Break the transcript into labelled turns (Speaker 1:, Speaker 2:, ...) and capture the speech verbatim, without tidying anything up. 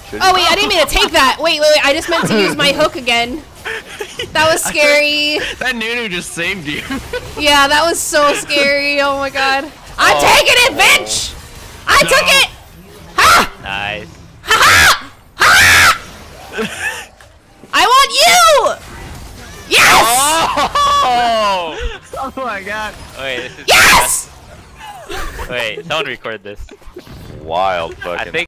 Speaker 1: Oh wait, I didn't mean to take that. Wait, wait, wait. I just meant to use my hook again. That was scary.
Speaker 2: That Nunu just saved you.
Speaker 1: Yeah, that was so scary. Oh my god. I'm
Speaker 3: Oh.
Speaker 1: taking it, bitch! I
Speaker 2: No.
Speaker 1: took it! Ha!
Speaker 3: Nice.
Speaker 1: Ha ha! Ha! I want you! Yes!
Speaker 3: Oh!
Speaker 2: Oh my god.
Speaker 3: Wait, this is
Speaker 1: Yes!
Speaker 3: Wait, someone record this.
Speaker 4: Wild fucking.
Speaker 3: I think